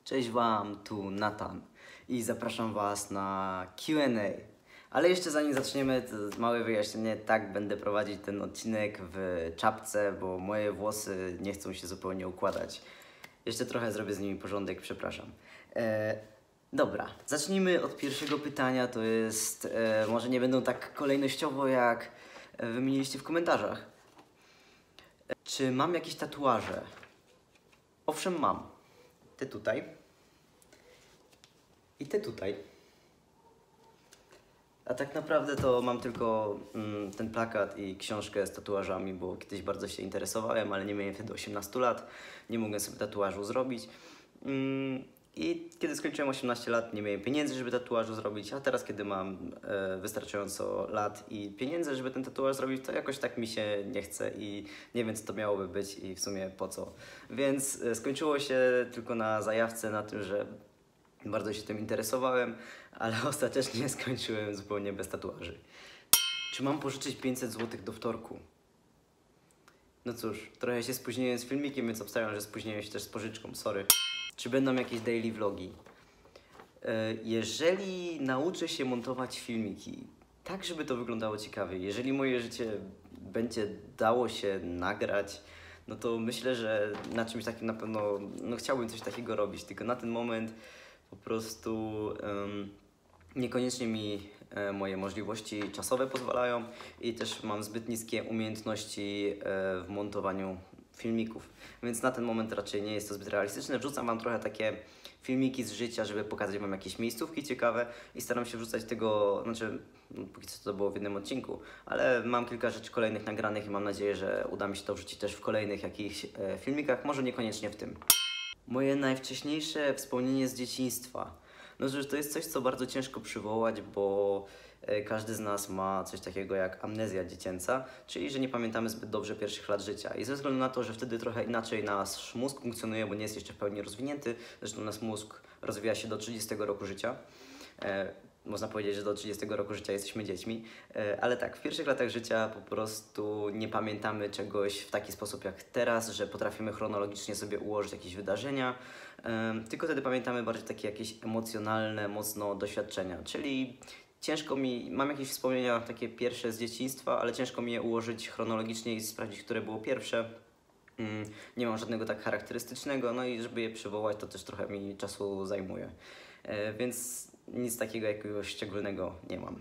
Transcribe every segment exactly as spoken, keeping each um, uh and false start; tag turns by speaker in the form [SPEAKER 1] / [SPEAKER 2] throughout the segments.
[SPEAKER 1] Cześć Wam, tu Nathan i zapraszam Was na Q and A. Ale jeszcze zanim zaczniemy, to małe wyjaśnienie, tak będę prowadzić ten odcinek w czapce, bo moje włosy nie chcą się zupełnie układać. Jeszcze trochę zrobię z nimi porządek, przepraszam. E, dobra, zacznijmy od pierwszego pytania, to jest, e, może nie będą tak kolejnościowo jak wymieniliście w komentarzach. E, czy mam jakieś tatuaże? Owszem, mam. Te tutaj i te tutaj. A tak naprawdę to mam tylko mm, ten plakat i książkę z tatuażami, bo kiedyś bardzo się interesowałem, ale nie miałem wtedy osiemnastu lat, nie mogłem sobie tatuażu zrobić. Mm, I kiedy skończyłem osiemnaście lat, nie miałem pieniędzy, żeby tatuażu zrobić, a teraz, kiedy mam e, wystarczająco lat i pieniędzy, żeby ten tatuaż zrobić, to jakoś tak mi się nie chce i nie wiem, co to miałoby być i w sumie po co. Więc e, skończyło się tylko na zajawce, na tym, że bardzo się tym interesowałem, ale ostatecznie skończyłem zupełnie bez tatuaży. Czy mam pożyczyć pięćset złotych do wtorku? No cóż, trochę się spóźniłem z filmikiem, więc obstawiam, że spóźniłem się też z pożyczką, sorry. Czy będą jakieś daily vlogi? Jeżeli nauczę się montować filmiki tak, żeby to wyglądało ciekawie, jeżeli moje życie będzie dało się nagrać, no to myślę, że na czymś takim na pewno, no chciałbym coś takiego robić, tylko na ten moment po prostu um, niekoniecznie mi e, moje możliwości czasowe pozwalają i też mam zbyt niskie umiejętności e, w montowaniu filmików, więc na ten moment raczej nie jest to zbyt realistyczne. Wrzucam Wam trochę takie filmiki z życia, żeby pokazać Wam jakieś miejscówki ciekawe i staram się wrzucać tego, znaczy no, póki co to było w jednym odcinku, ale mam kilka rzeczy kolejnych nagranych i mam nadzieję, że uda mi się to wrzucić też w kolejnych jakichś e, filmikach, może niekoniecznie w tym. Moje najwcześniejsze wspomnienie z dzieciństwa. No, że to jest coś, co bardzo ciężko przywołać, bo e, każdy z nas ma coś takiego jak amnezja dziecięca, czyli że nie pamiętamy zbyt dobrze pierwszych lat życia. I ze względu na to, że wtedy trochę inaczej nasz mózg funkcjonuje, bo nie jest jeszcze w pełni rozwinięty, zresztą nasz mózg rozwija się do trzydziestego roku życia. E, Można powiedzieć, że do trzydziestego roku życia jesteśmy dziećmi, ale tak, w pierwszych latach życia po prostu nie pamiętamy czegoś w taki sposób jak teraz, że potrafimy chronologicznie sobie ułożyć jakieś wydarzenia, tylko wtedy pamiętamy bardziej takie jakieś emocjonalne, mocno doświadczenia, czyli ciężko mi, mam jakieś wspomnienia takie pierwsze z dzieciństwa, ale ciężko mi je ułożyć chronologicznie i sprawdzić, które było pierwsze. Nie mam żadnego tak charakterystycznego, no i żeby je przywołać, to też trochę mi czasu zajmuje, więc nic takiego jakiegoś szczególnego nie mam.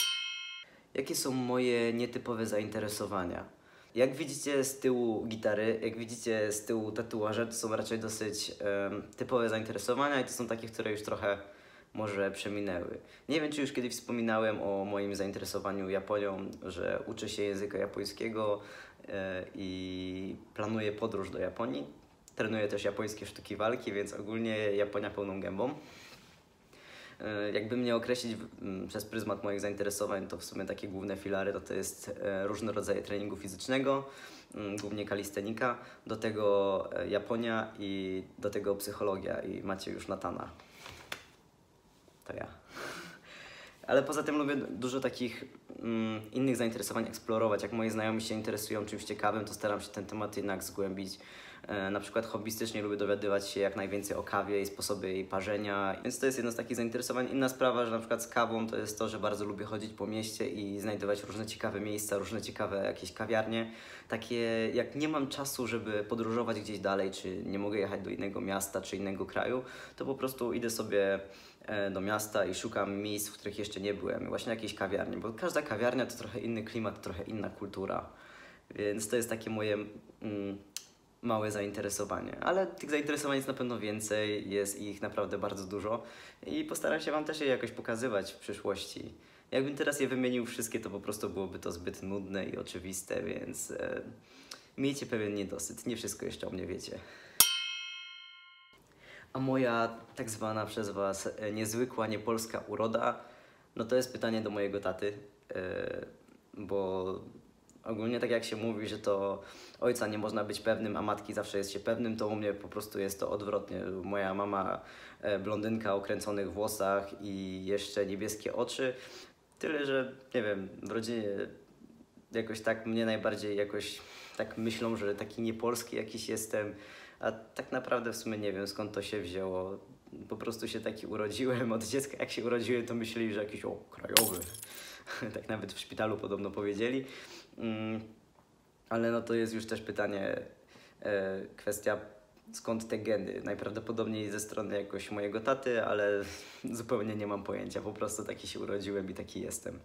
[SPEAKER 1] Jakie są moje nietypowe zainteresowania? Jak widzicie z tyłu gitary, jak widzicie z tyłu tatuaże, to są raczej dosyć um, typowe zainteresowania i to są takie, które już trochę może przeminęły. Nie wiem, czy już kiedyś wspominałem o moim zainteresowaniu Japonią, że uczę się języka japońskiego e, i planuję podróż do Japonii. Trenuję też japońskie sztuki walki, więc ogólnie Japonia pełną gębą. Jakby mnie określić przez pryzmat moich zainteresowań, to w sumie takie główne filary to, to jest różne rodzaje treningu fizycznego, głównie kalistenika, do tego Japonia i do tego psychologia i macie już Nathana. To ja. Ale poza tym lubię dużo takich mm, innych zainteresowań eksplorować. Jak moi znajomi się interesują czymś ciekawym, to staram się ten temat jednak zgłębić. E, na przykład hobbystycznie lubię dowiadywać się jak najwięcej o kawie i sposobie jej parzenia, więc to jest jedno z takich zainteresowań. Inna sprawa, że na przykład z kawą to jest to, że bardzo lubię chodzić po mieście i znajdować różne ciekawe miejsca, różne ciekawe jakieś kawiarnie. Takie jak nie mam czasu, żeby podróżować gdzieś dalej, czy nie mogę jechać do innego miasta czy innego kraju, to po prostu idę sobie do miasta i szukam miejsc, w których jeszcze nie byłem. Właśnie jakiejś kawiarni, bo każda kawiarnia to trochę inny klimat, trochę inna kultura. Więc to jest takie moje mm, małe zainteresowanie. Ale tych zainteresowań jest na pewno więcej, jest ich naprawdę bardzo dużo i postaram się Wam też je jakoś pokazywać w przyszłości. Jakbym teraz je wymienił wszystkie, to po prostu byłoby to zbyt nudne i oczywiste, więc e, miejcie pewien niedosyt. Nie wszystko jeszcze o mnie wiecie. A moja tak zwana przez Was niezwykła, niepolska uroda, no to jest pytanie do mojego taty, yy, bo ogólnie tak jak się mówi, że to ojca nie można być pewnym, a matki zawsze jest się pewnym, to u mnie po prostu jest to odwrotnie. Moja mama blondynka o kręconych włosach i jeszcze niebieskie oczy, tyle że nie wiem, w rodzinie jakoś tak mnie najbardziej jakoś tak myślą, że taki niepolski jakiś jestem, A tak naprawdę w sumie nie wiem, skąd to się wzięło. Po prostu się taki urodziłem. Od dziecka jak się urodziłem, to myśleli, że jakiś o, krajowy. Tak nawet w szpitalu podobno powiedzieli. Mm, ale no to jest już też pytanie, e, kwestia skąd te geny. Najprawdopodobniej ze strony jakoś mojego taty, ale zupełnie nie mam pojęcia. Po prostu taki się urodziłem i taki jestem.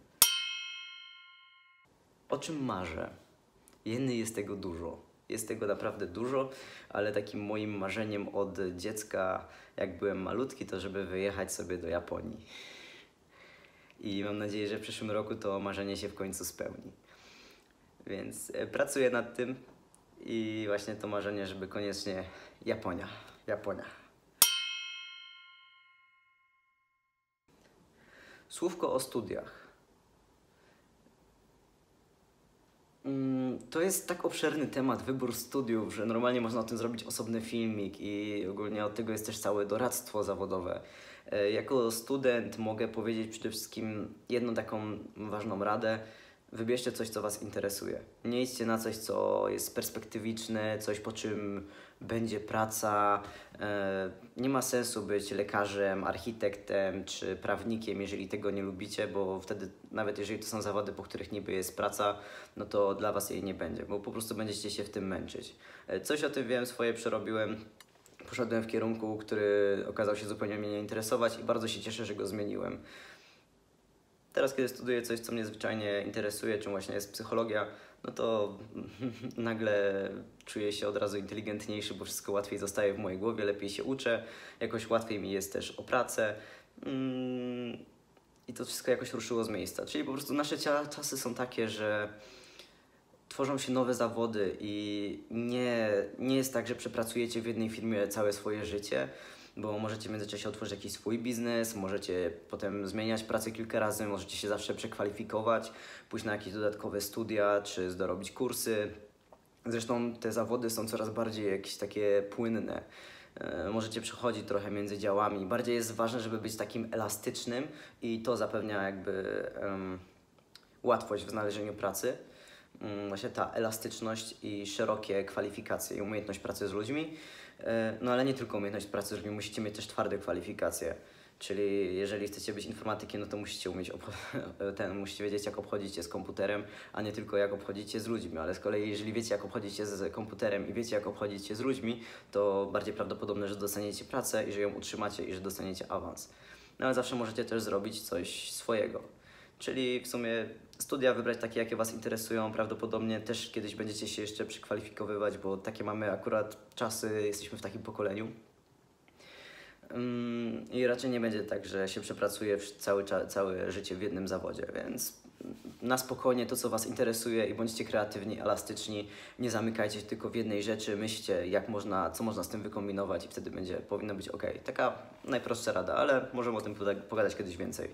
[SPEAKER 1] O czym marzę? Jeny jest tego dużo. Jest tego naprawdę dużo, ale takim moim marzeniem od dziecka, jak byłem malutki, to żeby wyjechać sobie do Japonii. I mam nadzieję, że w przyszłym roku to marzenie się w końcu spełni. Więc e, pracuję nad tym i właśnie to marzenie, żeby koniecznie Japonia. Japonia. Słówko o studiach. To jest tak obszerny temat, wybór studiów, że normalnie można o tym zrobić osobny filmik i ogólnie od tego jest też całe doradztwo zawodowe. E, Jako student mogę powiedzieć przede wszystkim jedną taką ważną radę. Wybierzcie coś, co Was interesuje. Nie idźcie na coś, co jest perspektywiczne, coś, po czym będzie praca. E, Nie ma sensu być lekarzem, architektem czy prawnikiem, jeżeli tego nie lubicie, bo wtedy nawet jeżeli to są zawody, po których niby jest praca, no to dla Was jej nie będzie, bo po prostu będziecie się w tym męczyć. E, Coś o tym wiem, swoje przerobiłem. Poszedłem w kierunku, który okazał się zupełnie mnie nie interesować i bardzo się cieszę, że go zmieniłem. Teraz, kiedy studiuję coś, co mnie zwyczajnie interesuje, czym właśnie jest psychologia, no to nagle czuję się od razu inteligentniejszy, bo wszystko łatwiej zostaje w mojej głowie, lepiej się uczę, jakoś łatwiej mi jest też o pracę. Mm, I to wszystko jakoś ruszyło z miejsca. Czyli po prostu nasze cia- czasy są takie, że tworzą się nowe zawody i nie, nie jest tak, że przepracujecie w jednej firmie całe swoje życie, bo możecie w międzyczasie otworzyć jakiś swój biznes, możecie potem zmieniać pracę kilka razy, możecie się zawsze przekwalifikować, pójść na jakieś dodatkowe studia, czy dorobić kursy. Zresztą te zawody są coraz bardziej jakieś takie płynne. E, Możecie przechodzić trochę między działami. Bardziej jest ważne, żeby być takim elastycznym i to zapewnia jakby em, łatwość w znalezieniu pracy. Mm, Właśnie ta elastyczność i szerokie kwalifikacje i umiejętność pracy z ludźmi. E, No ale nie tylko umiejętność pracy z ludźmi, musicie mieć też twarde kwalifikacje. Czyli jeżeli chcecie być informatykiem, no to musicie umieć obcho- ten, musicie wiedzieć, jak obchodzić się z komputerem, a nie tylko jak obchodzić się z ludźmi. Ale z kolei, jeżeli wiecie, jak obchodzić się z komputerem i wiecie, jak obchodzić się z ludźmi, to bardziej prawdopodobne, że dostaniecie pracę i że ją utrzymacie i że dostaniecie awans. No ale zawsze możecie też zrobić coś swojego. Czyli w sumie studia wybrać takie, jakie Was interesują. Prawdopodobnie też kiedyś będziecie się jeszcze przekwalifikowywać, bo takie mamy akurat czasy, jesteśmy w takim pokoleniu. Ym, I raczej nie będzie tak, że się przepracuje w całe, całe życie w jednym zawodzie, więc na spokojnie to, co Was interesuje i bądźcie kreatywni, elastyczni. Nie zamykajcie się tylko w jednej rzeczy, myślcie, jak można, co można z tym wykombinować i wtedy będzie, powinno być ok. Taka najprostsza rada, ale możemy o tym poda- pogadać kiedyś więcej.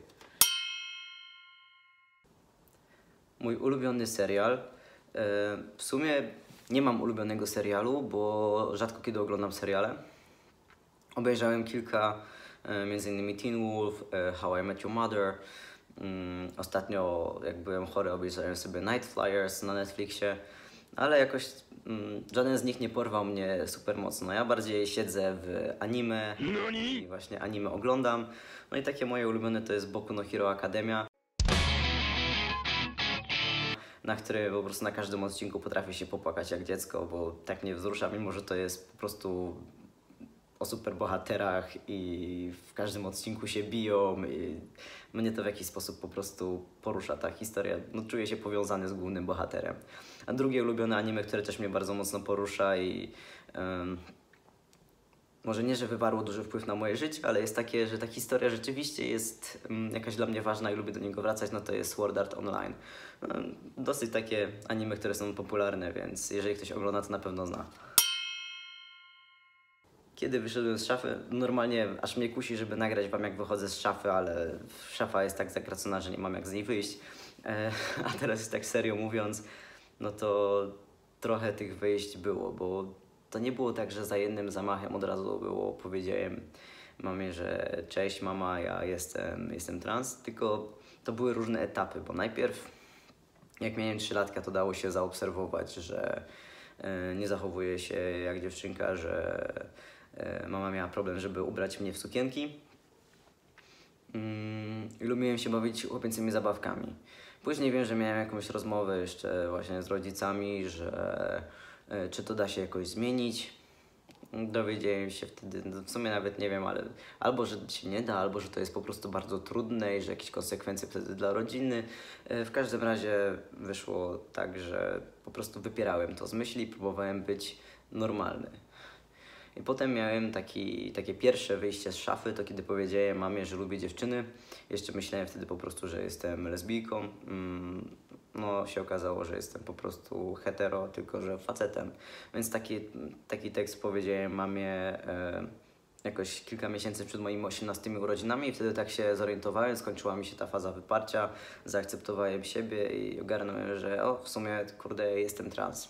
[SPEAKER 1] Mój ulubiony serial. E, W sumie nie mam ulubionego serialu, bo rzadko kiedy oglądam seriale. Obejrzałem kilka, e, między innymi Teen Wolf, e, How I Met Your Mother. Mm, Ostatnio, jak byłem chory, obejrzałem sobie Night Flyers na Netflixie, ale jakoś mm, żaden z nich nie porwał mnie super mocno. Ja bardziej siedzę w anime i właśnie anime oglądam. No i takie moje ulubione to jest Boku no Hero Academia, na który po prostu na każdym odcinku potrafię się popłakać jak dziecko, bo tak mnie wzrusza, mimo że to jest po prostu o superbohaterach i w każdym odcinku się biją i mnie to w jakiś sposób po prostu porusza ta historia. No, czuję się powiązany z głównym bohaterem. A drugie ulubione anime, które też mnie bardzo mocno porusza i um, może nie, że wywarło duży wpływ na moje życie, ale jest takie, że ta historia rzeczywiście jest um, jakaś dla mnie ważna i lubię do niego wracać, no to jest Sword Art Online. Um, dosyć takie anime, które są popularne, więc jeżeli ktoś ogląda, to na pewno zna. Kiedy wyszedłem z szafy, normalnie aż mnie kusi, żeby nagrać Wam, jak wychodzę z szafy, ale szafa jest tak zakracona, że nie mam jak z niej wyjść. E, a teraz tak serio mówiąc, no to trochę tych wyjść było, bo to nie było tak, że za jednym zamachem od razu było, powiedziałem mamie, że cześć mama, ja jestem, jestem trans, tylko to były różne etapy, bo najpierw jak miałem trzy latka, to dało się zaobserwować, że e, nie zachowuję się jak dziewczynka, że e, mama miała problem, żeby ubrać mnie w sukienki. Mm, I lubiłem się bawić chłopięcymi zabawkami. Później wiem, że miałem jakąś rozmowę jeszcze właśnie z rodzicami, że e, czy to da się jakoś zmienić. Dowiedziałem się wtedy, no w sumie nawet nie wiem, ale albo, że się nie da, albo, że to jest po prostu bardzo trudne i że jakieś konsekwencje wtedy dla rodziny. E, W każdym razie wyszło tak, że po prostu wypierałem to z myśli i próbowałem być normalny. I potem miałem taki, takie pierwsze wyjście z szafy, to kiedy powiedziałem mamie, że lubię dziewczyny. Jeszcze myślałem wtedy po prostu, że jestem lesbijką. Mm, No się okazało, że jestem po prostu hetero, tylko że facetem. Więc taki, taki tekst powiedziałem mamie e, jakoś kilka miesięcy przed moimi osiemnastymi urodzinami i wtedy tak się zorientowałem, skończyła mi się ta faza wyparcia, zaakceptowałem siebie i ogarnąłem, że o, w sumie, kurde, jestem trans.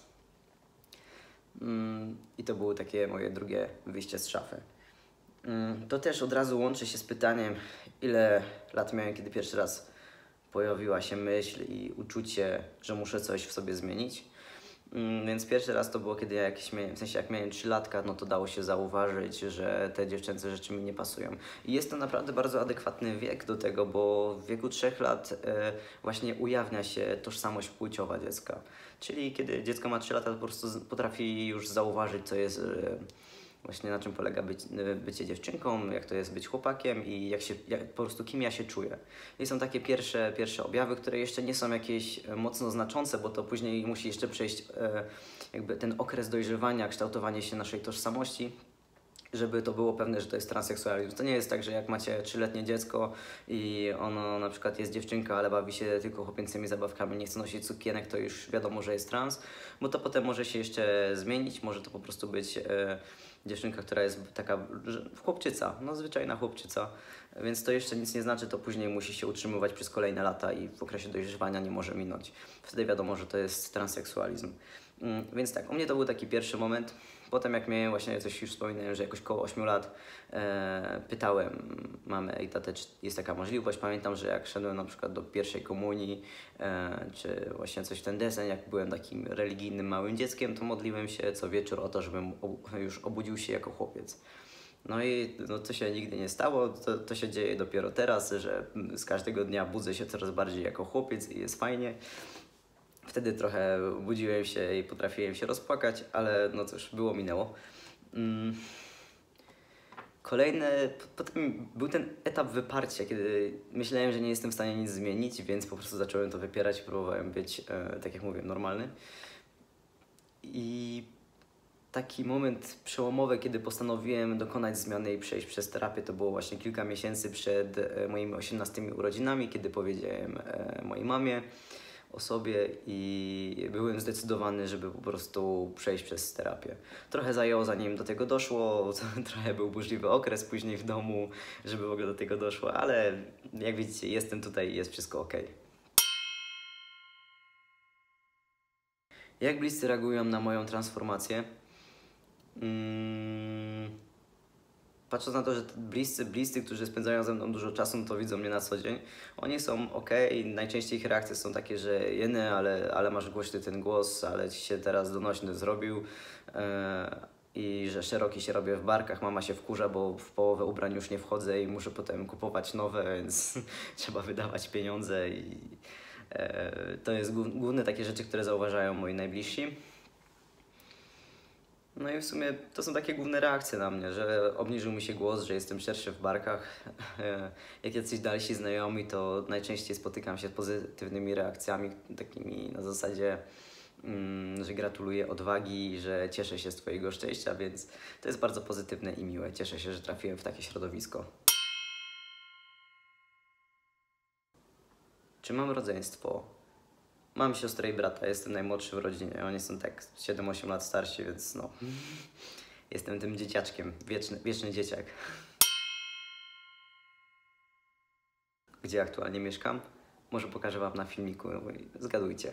[SPEAKER 1] Mm, I to było takie moje drugie wyjście z szafy. Mm, To też od razu łączy się z pytaniem, ile lat miałem, kiedy pierwszy raz pojawiła się myśl i uczucie, że muszę coś w sobie zmienić. Mm, Więc pierwszy raz to było, kiedy ja jakieś miałem, w sensie jak miałem trzy latka, no to dało się zauważyć, że te dziewczęce rzeczy mi nie pasują. I jest to naprawdę bardzo adekwatny wiek do tego, bo w wieku trzech lat e, właśnie ujawnia się tożsamość płciowa dziecka. Czyli kiedy dziecko ma trzy lata, to po prostu z- potrafi już zauważyć, co jest, e, właśnie na czym polega być, e, bycie dziewczynką, jak to jest być chłopakiem i jak się, jak, po prostu kim ja się czuję. I są takie pierwsze, pierwsze objawy, które jeszcze nie są jakieś e, mocno znaczące, bo to później musi jeszcze przejść e, jakby ten okres dojrzewania, kształtowanie się naszej tożsamości, żeby to było pewne, że to jest transseksualizm. To nie jest tak, że jak macie trzyletnie dziecko i ono na przykład jest dziewczynka, ale bawi się tylko chłopięcymi zabawkami, nie chce nosić sukienek, to już wiadomo, że jest trans, bo to potem może się jeszcze zmienić, może to po prostu być e, dziewczynka, która jest taka że- chłopczyca, no zwyczajna chłopczyca, więc to jeszcze nic nie znaczy, to później musi się utrzymywać przez kolejne lata i w okresie dojrzewania nie może minąć. Wtedy wiadomo, że to jest transseksualizm. Mm, Więc tak, u mnie to był taki pierwszy moment. Potem jak miałem właśnie, coś już wspominałem, że jakoś koło ośmiu lat e, pytałem mamę i tatę, czy jest taka możliwość. Pamiętam, że jak szedłem na przykład do pierwszej komunii, e, czy właśnie coś w ten deseń, jak byłem takim religijnym małym dzieckiem, to modliłem się co wieczór o to, żebym ob już obudził się jako chłopiec. No i no, to się nigdy nie stało, to, to się dzieje dopiero teraz, że z każdego dnia budzę się coraz bardziej jako chłopiec i jest fajnie. Wtedy trochę budziłem się i potrafiłem się rozpłakać, ale no cóż, było, minęło. Mm. Kolejny, potem był ten etap wyparcia, kiedy myślałem, że nie jestem w stanie nic zmienić, więc po prostu zacząłem to wypierać i próbowałem być, e, tak jak mówię, normalny. I taki moment przełomowy, kiedy postanowiłem dokonać zmiany i przejść przez terapię, to było właśnie kilka miesięcy przed e, moimi osiemnastymi urodzinami, kiedy powiedziałem e, mojej mamie o sobie i byłem zdecydowany, żeby po prostu przejść przez terapię. Trochę zajęło, zanim do tego doszło, trochę był burzliwy okres później w domu, żeby w ogóle do tego doszło, ale jak widzicie, jestem tutaj i jest wszystko ok. Jak bliscy reagują na moją transformację? Mm, Patrząc na to, że bliscy, bliscy, którzy spędzają ze mną dużo czasu, no to widzą mnie na co dzień. Oni są ok, najczęściej ich reakcje są takie, że jeny, ale, ale masz głośny ten głos, ale ci się teraz donośny zrobił. E, I że szeroki się robię w barkach, mama się wkurza, bo w połowę ubrań już nie wchodzę i muszę potem kupować nowe, więc trzeba wydawać pieniądze i e, to jest głów- główne takie rzeczy, które zauważają moi najbliżsi. No i w sumie to są takie główne reakcje na mnie, że obniżył mi się głos, że jestem szerszy w barkach. Jak jacyś dalsi znajomi, to najczęściej spotykam się z pozytywnymi reakcjami, takimi na zasadzie, mm, że gratuluję odwagi, że cieszę się z Twojego szczęścia, więc to jest bardzo pozytywne i miłe. Cieszę się, że trafiłem w takie środowisko. Czy mam rodzeństwo? Mam siostrę i brata, jestem najmłodszy w rodzinie. Oni są tak siedem osiem lat starsi, więc no. Jestem tym dzieciaczkiem, wieczny, wieczny dzieciak. Gdzie aktualnie mieszkam? Może pokażę Wam na filmiku, no i zgadujcie.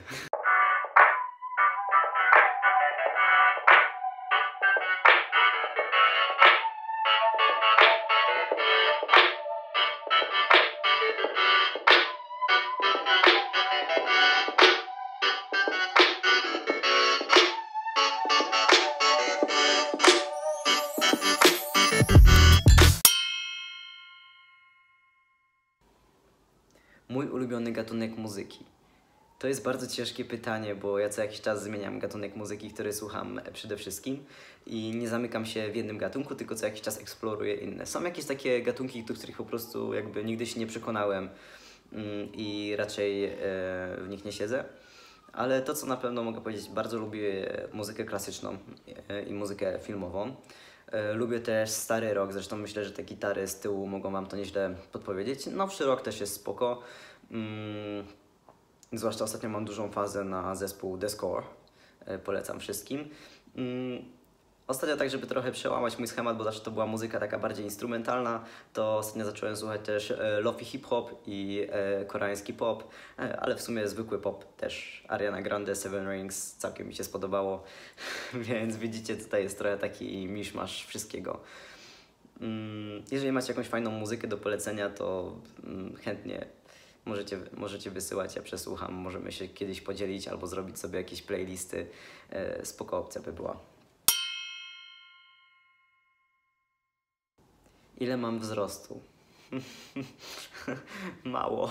[SPEAKER 1] Mój ulubiony gatunek muzyki. To jest bardzo ciężkie pytanie, bo ja co jakiś czas zmieniam gatunek muzyki, który słucham przede wszystkim i nie zamykam się w jednym gatunku, tylko co jakiś czas eksploruję inne. Są jakieś takie gatunki, do których po prostu jakby nigdy się nie przekonałem mm, i raczej e, w nich nie siedzę. Ale to, co na pewno mogę powiedzieć, bardzo lubię muzykę klasyczną e, i muzykę filmową. E, lubię też stary rock, zresztą myślę, że te gitary z tyłu mogą wam to nieźle podpowiedzieć. Nowszy rock też jest spoko. Mm, Zwłaszcza ostatnio mam dużą fazę na zespół The Score. E, polecam wszystkim. Mm, Ostatnio tak, żeby trochę przełamać mój schemat, bo zawsze to była muzyka taka bardziej instrumentalna, to ostatnio zacząłem słuchać też e, lofi hip-hop i e, koreański pop, e, ale w sumie zwykły pop też. Ariana Grande, Seven Rings, całkiem mi się spodobało, więc widzicie, tutaj jest trochę taki miszmasz wszystkiego. Mm, jeżeli macie jakąś fajną muzykę do polecenia, to mm, chętnie możecie, możecie wysyłać, ja przesłucham, możemy się kiedyś podzielić albo zrobić sobie jakieś playlisty, e, spoko opcja by była. Ile mam wzrostu? Mało.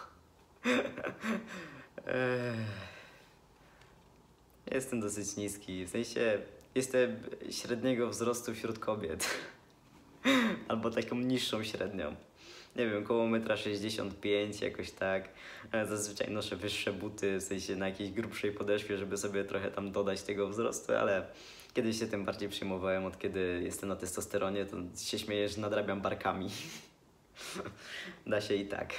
[SPEAKER 1] Jestem dosyć niski, w sensie jestem średniego wzrostu wśród kobiet. Albo taką niższą średnią. Nie wiem, koło metra sześćdziesiąt pięć, jakoś tak. Zazwyczaj noszę wyższe buty, w sensie na jakiejś grubszej podeszwie, żeby sobie trochę tam dodać tego wzrostu, ale kiedyś się tym bardziej przejmowałem, od kiedy jestem na testosteronie, to się śmieję, że nadrabiam barkami. Da się i tak.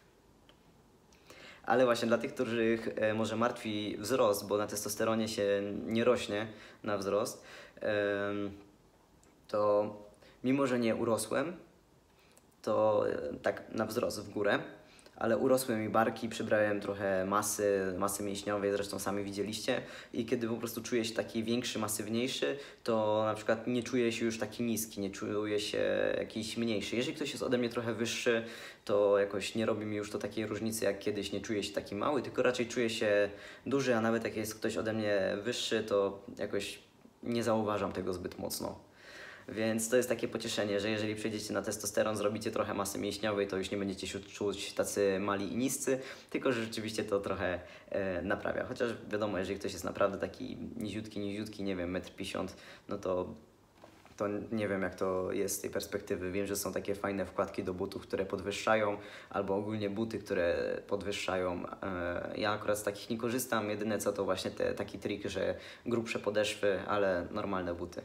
[SPEAKER 1] Ale właśnie dla tych, których e, może martwi wzrost, bo na testosteronie się nie rośnie na wzrost, e, to mimo, że nie urosłem, to e, tak na wzrost w górę, ale urosły mi barki, przybrałem trochę masy, masy mięśniowej, zresztą sami widzieliście i kiedy po prostu czuję się taki większy, masywniejszy, to na przykład nie czuję się już taki niski, nie czuję się jakiś mniejszy. Jeżeli ktoś jest ode mnie trochę wyższy, to jakoś nie robi mi już to takiej różnicy jak kiedyś, nie czuję się taki mały, tylko raczej czuję się duży, a nawet jak jest ktoś ode mnie wyższy, to jakoś nie zauważam tego zbyt mocno. Więc to jest takie pocieszenie, że jeżeli przejdziecie na testosteron, zrobicie trochę masy mięśniowej, to już nie będziecie się czuć tacy mali i niscy, tylko że rzeczywiście to trochę e, naprawia. Chociaż wiadomo, jeżeli ktoś jest naprawdę taki niziutki, niziutki, nie wiem, metr pięćdziesiąt, no to, to nie wiem jak to jest z tej perspektywy. Wiem, że są takie fajne wkładki do butów, które podwyższają, albo ogólnie buty, które podwyższają. E, ja akurat z takich nie korzystam, jedyne co to właśnie te, taki trik, że grubsze podeszwy, ale normalne buty.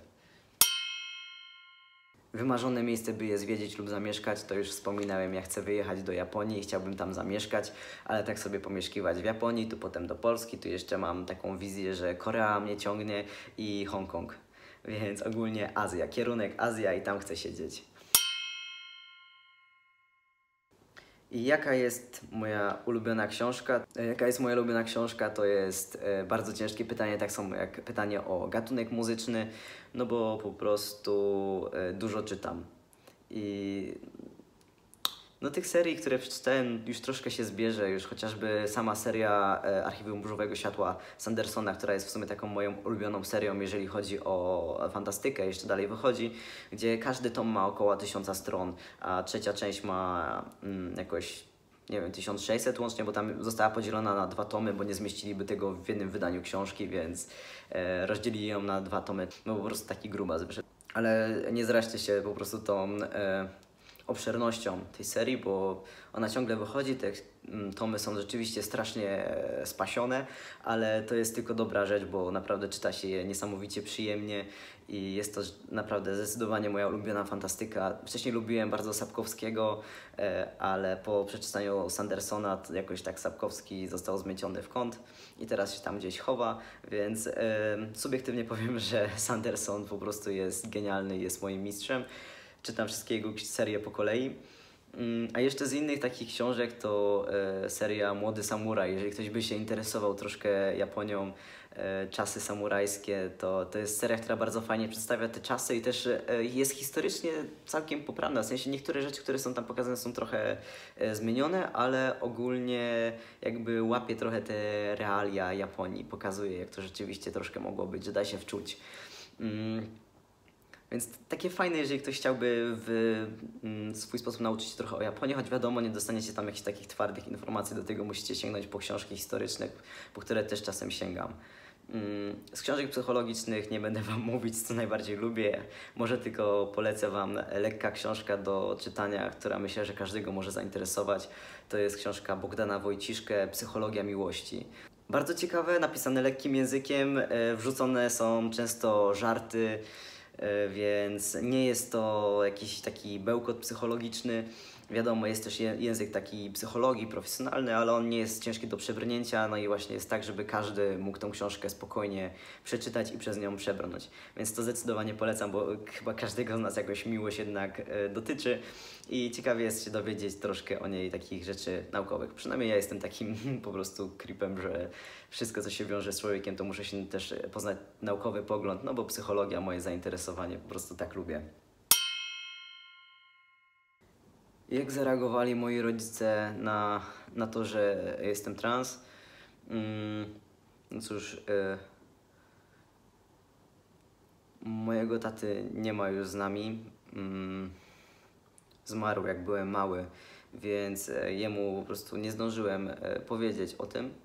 [SPEAKER 1] Wymarzone miejsce, by je zwiedzić lub zamieszkać, to już wspominałem, ja chcę wyjechać do Japonii i chciałbym tam zamieszkać, ale tak sobie pomieszkiwać w Japonii, tu potem do Polski, tu jeszcze mam taką wizję, że Korea mnie ciągnie i Hongkong, więc ogólnie Azja, kierunek Azja i tam chcę siedzieć. I jaka jest moja ulubiona książka? E, Jaka jest moja ulubiona książka? To jest e, bardzo ciężkie pytanie, tak samo jak pytanie o gatunek muzyczny, no bo po prostu e, dużo czytam. I no tych serii, które przeczytałem, już troszkę się zbierze, już chociażby sama seria e, Archiwum Różowego Światła Sandersona, która jest w sumie taką moją ulubioną serią, jeżeli chodzi o fantastykę, jeszcze dalej wychodzi, gdzie każdy tom ma około tysiąca stron, a trzecia część ma mm, jakoś, nie wiem, tysiąc sześćset łącznie, bo tam została podzielona na dwa tomy, bo nie zmieściliby tego w jednym wydaniu książki, więc e, rozdzielili ją na dwa tomy, no po prostu taki grubas wyszedł. Ale nie zraźcie się po prostu tą e, obszernością tej serii, bo ona ciągle wychodzi, te mm, tomy są rzeczywiście strasznie e, spasione, ale to jest tylko dobra rzecz, bo naprawdę czyta się je niesamowicie przyjemnie i jest to naprawdę zdecydowanie moja ulubiona fantastyka. Wcześniej lubiłem bardzo Sapkowskiego, e, ale po przeczytaniu Sandersona to jakoś tak Sapkowski został zmieciony w kąt i teraz się tam gdzieś chowa, więc e, subiektywnie powiem, że Sanderson po prostu jest genialny i jest moim mistrzem. Czytam wszystkie jego serie po kolei. A jeszcze z innych takich książek to e, seria Młody Samuraj. Jeżeli ktoś by się interesował troszkę Japonią, e, czasy samurajskie, to, to jest seria, która bardzo fajnie przedstawia te czasy i też e, jest historycznie całkiem poprawna. W sensie niektóre rzeczy, które są tam pokazane, są trochę e, zmienione, ale ogólnie jakby łapie trochę te realia Japonii. Pokazuje, jak to rzeczywiście troszkę mogło być, że da się wczuć. Mm. Więc takie fajne, jeżeli ktoś chciałby w mm, swój sposób nauczyć się trochę o Japonii, choć wiadomo, nie dostaniecie tam jakichś takich twardych informacji, do tego musicie sięgnąć po książki historyczne, po które też czasem sięgam. Mm, Z książek psychologicznych nie będę Wam mówić, co najbardziej lubię. Może tylko polecę Wam lekka książka do czytania, która myślę, że każdego może zainteresować. To jest książka Bogdana Wojciszkę, Psychologia miłości. Bardzo ciekawe, napisane lekkim językiem, e, wrzucone są często żarty, e, więc nie jest to jakiś taki bełkot psychologiczny. Wiadomo, jest też je- język taki psychologii profesjonalny, ale on nie jest ciężki do przebrnięcia, no i właśnie jest tak, żeby każdy mógł tą książkę spokojnie przeczytać i przez nią przebrnąć. Więc to zdecydowanie polecam, bo chyba każdego z nas jakoś miłość jednak e, dotyczy i ciekawie jest się dowiedzieć troszkę o niej takich rzeczy naukowych. Przynajmniej ja jestem takim po prostu creepem, że wszystko, co się wiąże z człowiekiem, to muszę się też poznać naukowy pogląd, no bo psychologia, moje zainteresowanie, po prostu tak lubię. Jak zareagowali moi rodzice na, na to, że jestem trans? Mm, no cóż, y, mojego taty nie ma już z nami. Mm, zmarł jak byłem mały, więc e, jemu po prostu nie zdążyłem e, powiedzieć o tym.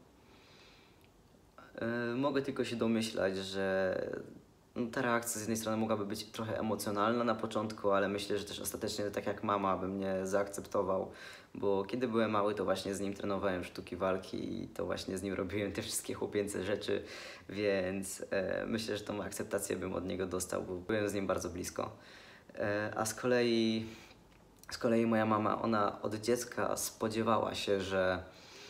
[SPEAKER 1] E, mogę tylko się domyślać, że no, ta reakcja z jednej strony mogłaby być trochę emocjonalna na początku, ale myślę, że też ostatecznie tak jak mama by mnie zaakceptował, bo kiedy byłem mały, to właśnie z nim trenowałem sztuki walki i to właśnie z nim robiłem te wszystkie chłopięce rzeczy, więc e, myślę, że tą akceptację bym od niego dostał, bo byłem z nim bardzo blisko. E, a z kolei, z kolei moja mama, ona od dziecka spodziewała się, że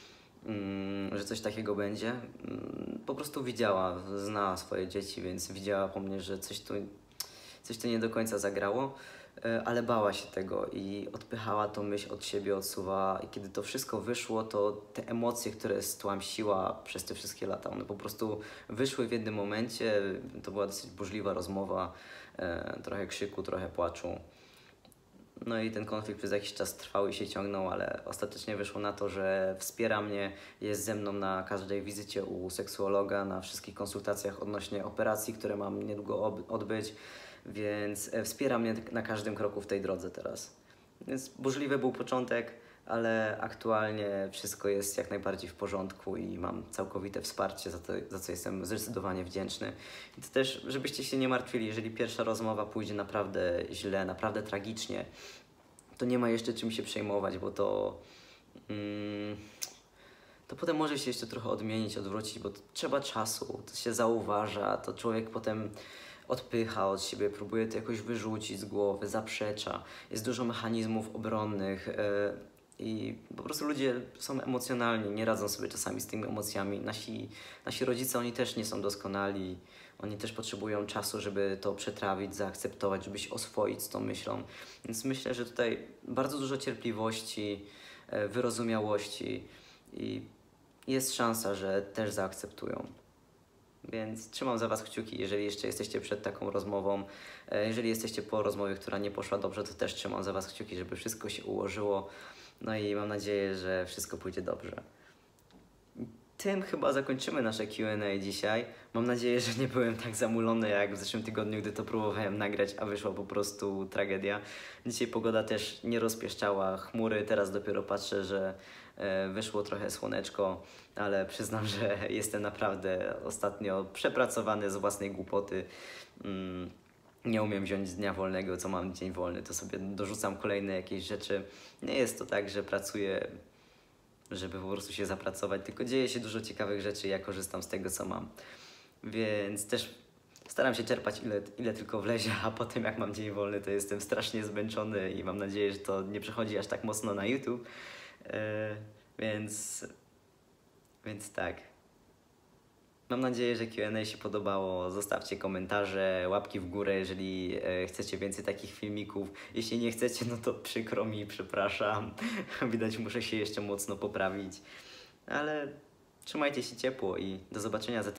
[SPEAKER 1] Mm, że coś takiego będzie. Mm, Po prostu widziała, znała swoje dzieci, więc widziała po mnie, że coś tu, coś tu nie do końca zagrało, e, ale bała się tego i odpychała tą myśl od siebie, odsuwała. I kiedy to wszystko wyszło, to te emocje, które stłamsiła przez te wszystkie lata, one po prostu wyszły w jednym momencie. To była dosyć burzliwa rozmowa, e, trochę krzyku, trochę płaczu. No i ten konflikt przez jakiś czas trwał i się ciągnął, ale ostatecznie wyszło na to, że wspiera mnie, jest ze mną na każdej wizycie u seksuologa, na wszystkich konsultacjach odnośnie operacji, które mam niedługo ob- odbyć, więc e, wspiera mnie na każdym kroku w tej drodze teraz. Więc burzliwy był początek, ale aktualnie wszystko jest jak najbardziej w porządku i mam całkowite wsparcie, za, to, za co jestem zdecydowanie wdzięczny. I to też, żebyście się nie martwili, jeżeli pierwsza rozmowa pójdzie naprawdę źle, naprawdę tragicznie, to nie ma jeszcze czym się przejmować, bo to, mm, to potem może się jeszcze trochę odmienić, odwrócić, bo to trzeba czasu, to się zauważa, to człowiek potem odpycha od siebie, próbuje to jakoś wyrzucić z głowy, zaprzecza. Jest dużo mechanizmów obronnych yy, i po prostu ludzie są emocjonalni, nie radzą sobie czasami z tymi emocjami. Nasi, nasi rodzice, oni też nie są doskonali, oni też potrzebują czasu, żeby to przetrawić, zaakceptować, żeby się oswoić z tą myślą. Więc myślę, że tutaj bardzo dużo cierpliwości, yy, wyrozumiałości i jest szansa, że też zaakceptują. Więc trzymam za Was kciuki, jeżeli jeszcze jesteście przed taką rozmową. E, Jeżeli jesteście po rozmowie, która nie poszła dobrze, to też trzymam za Was kciuki, żeby wszystko się ułożyło. No i mam nadzieję, że wszystko pójdzie dobrze. Tym chyba zakończymy nasze Q and A dzisiaj. Mam nadzieję, że nie byłem tak zamulony jak w zeszłym tygodniu, gdy to próbowałem nagrać, a wyszła po prostu tragedia. Dzisiaj pogoda też nie rozpieszczała chmury, teraz dopiero patrzę, że e, wyszło trochę słoneczko, ale przyznam, że jestem naprawdę ostatnio przepracowany z własnej głupoty. Mm, Nie umiem wziąć dnia wolnego, co mam dzień wolny, to sobie dorzucam kolejne jakieś rzeczy. Nie jest to tak, że pracuję, żeby po prostu się zapracować, tylko dzieje się dużo ciekawych rzeczy i ja korzystam z tego, co mam. Więc też staram się czerpać ile, ile tylko wlezie, a potem jak mam dzień wolny, to jestem strasznie zmęczony i mam nadzieję, że to nie przechodzi aż tak mocno na YouTube. Yy, więc, więc tak. Mam nadzieję, że Q and A się podobało. Zostawcie komentarze, łapki w górę, jeżeli e, chcecie więcej takich filmików. Jeśli nie chcecie, no to przykro mi, przepraszam. Widać, muszę się jeszcze mocno poprawić. Ale trzymajcie się ciepło i do zobaczenia za